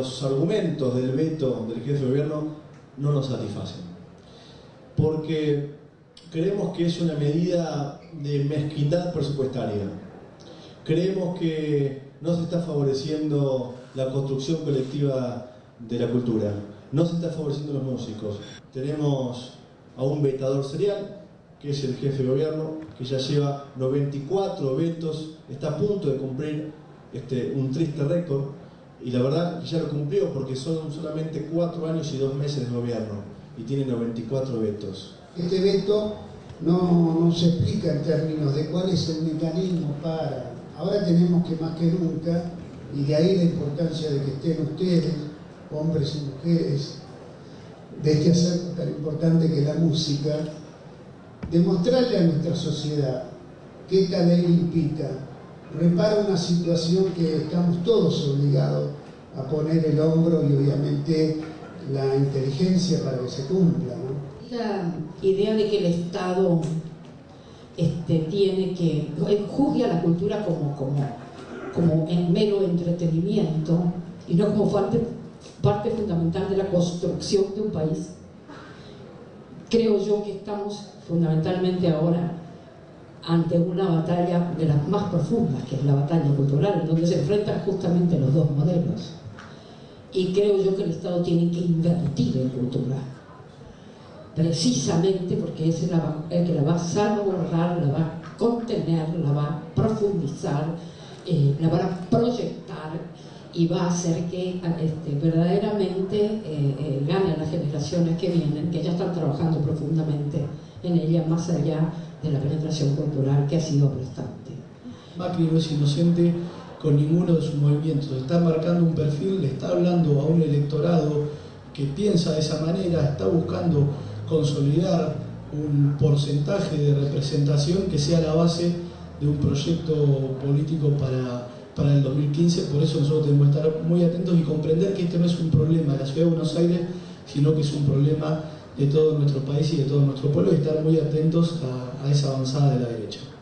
Los argumentos del veto del jefe de gobierno no nos satisfacen, porque creemos que es una medida de mezquindad presupuestaria. Creemos que no se está favoreciendo la construcción colectiva de la cultura, no se está favoreciendo a los músicos. Tenemos a un vetador serial, que es el jefe de gobierno, que ya lleva 94 vetos, está a punto de cumplir un triste récord, y la verdad que ya lo cumplió porque son solamente 4 años y 2 meses de gobierno y tiene 94 vetos. Este veto no se explica en términos de cuál es el mecanismo para... Ahora tenemos que más que nunca, y de ahí la importancia de que estén ustedes, hombres y mujeres, de este acervo tan importante que es la música, demostrarle a nuestra sociedad que esta ley implica, repara una situación que estamos todos obligados a poner el hombro y obviamente la inteligencia para que se cumpla, ¿no? La idea de que el Estado tiene que juzgue a la cultura como en mero entretenimiento y no como parte fundamental de la construcción de un país. Creo yo que estamos fundamentalmente ahora ante una batalla de las más profundas, que es la batalla cultural, en donde se enfrentan justamente los dos modelos. Y creo yo que el Estado tiene que invertir en cultura, precisamente porque es el que la va a salvaguardar, la va a contener, la va a profundizar, la va a proyectar y va a hacer que verdaderamente ganen las generaciones que vienen, que ya están trabajando profundamente en ella, más allá de la penetración cultural que ha sido aplastante. Macri no es inocente con ninguno de sus movimientos, está marcando un perfil, le está hablando a un electorado que piensa de esa manera, está buscando consolidar un porcentaje de representación que sea la base de un proyecto político para el 2015. Por eso nosotros tenemos que estar muy atentos y comprender que este no es un problema de la Ciudad de Buenos Aires, sino que es un problema de todo nuestro país y de todo nuestro pueblo, y estar muy atentos a esa avanzada de la derecha.